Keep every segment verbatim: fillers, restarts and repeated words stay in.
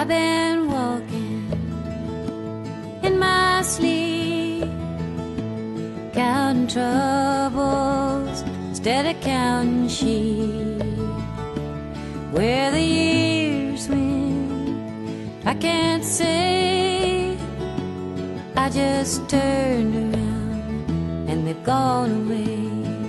I've been walking in my sleep, counting troubles instead of counting sheep. Where the years went, I can't say. I just turned around and they've gone away.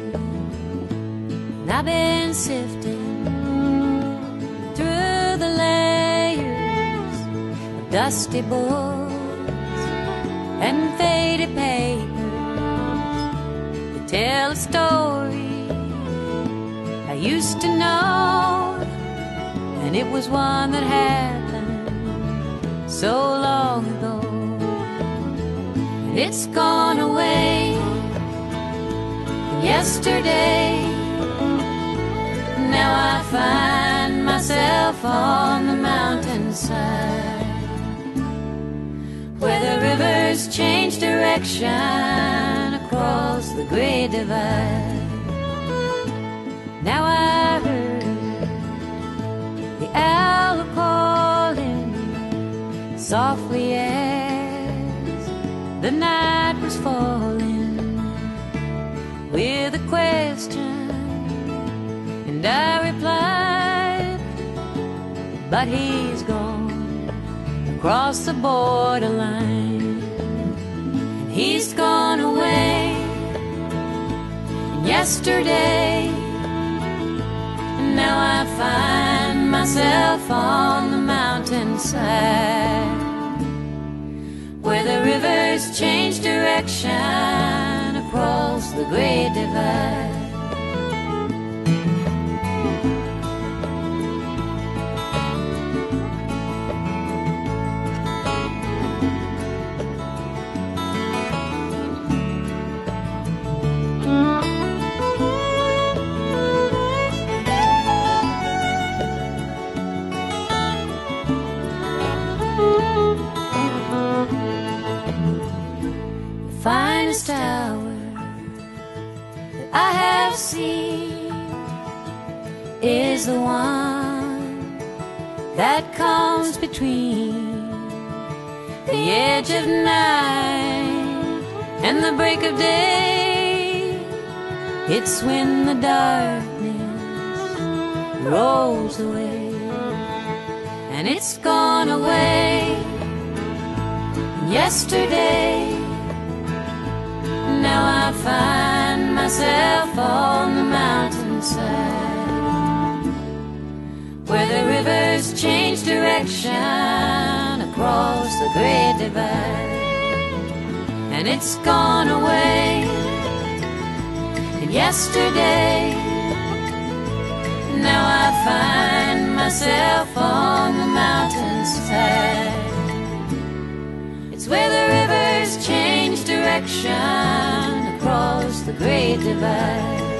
And I've been sifting through the layers of dusty books and faded papers that tell a story I used to know, and it was one that happened so long ago. And it's gone away yesterday. Now I find myself on the mountainside, where the rivers change direction across the great divide. Now I heard the owl calling softly as the night was falling, with a question. And I replied, but he's gone across the borderline. And he's gone away yesterday. And now I find myself on the mountainside, where the rivers change direction across the great divide. Finest hour that I have seen is the one that comes between the edge of night and the break of day. It's when the darkness rolls away, and it's gone away yesterday. Now I find myself on the mountainside, where the rivers change direction across the great divide. And it's gone away yesterday. Now I find myself on the mountainside. It's where the rivers change direction across the great divide.